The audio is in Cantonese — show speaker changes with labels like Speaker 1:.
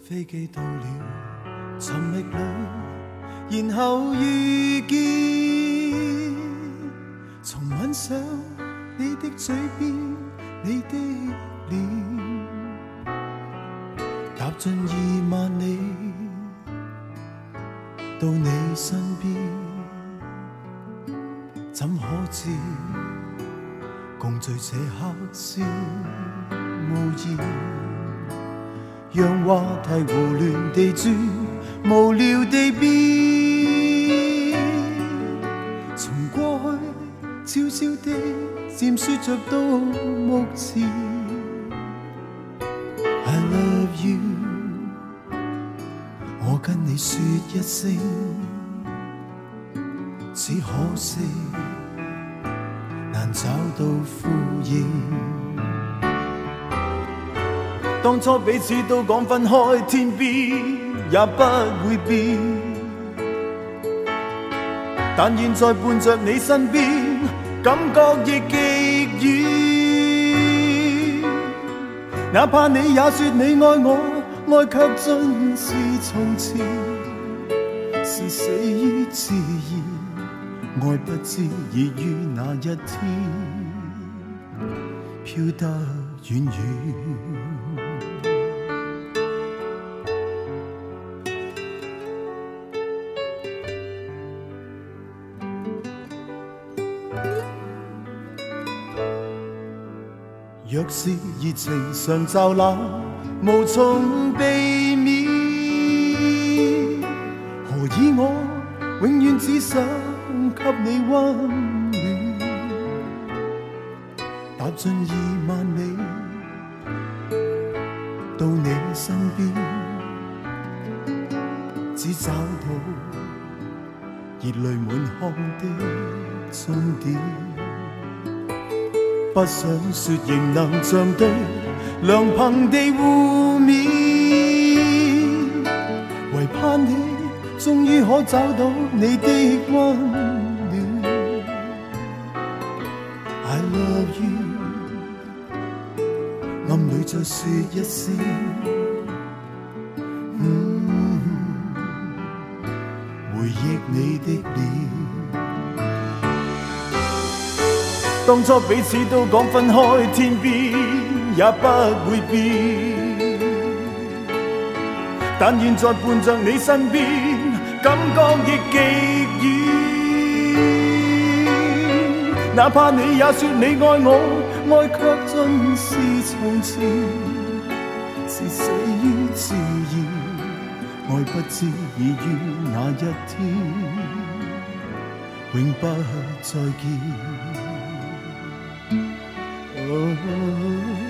Speaker 1: 飛機到了尋覓裏，然後遇見，重吻上你的嘴邊，你的臉，踏進2萬里，到你身邊，怎可知共聚這刻消無言？讓話題胡亂地轉，無聊地變，從過去悄悄地漸說着到目前。I love you， 我跟你說一聲，只可惜難找到呼應。當初彼此都講分開，天邊也不會變，但現在伴着你身邊，感覺亦極遠。哪怕你也說你愛我，愛卻盡是從前，是死於自然，愛不知已於那一天飄得遠遠。若是熱情常驟冷，無從避免，何以我永遠只想給你溫暖？踏進2萬里，到你身邊，只找到熱淚滿腔的終點。不想說仍能像對良朋地互勉，唯盼你終於可找到你的溫暖。I love you， 暗裏再說一聲，回憶你的臉。當初彼此都講分開，天邊也不會變，但現在伴着你身邊，感覺亦極遠。哪怕你也說你愛我，愛卻盡是從前，是死於自然，愛不知已於那一天永不再見。Oh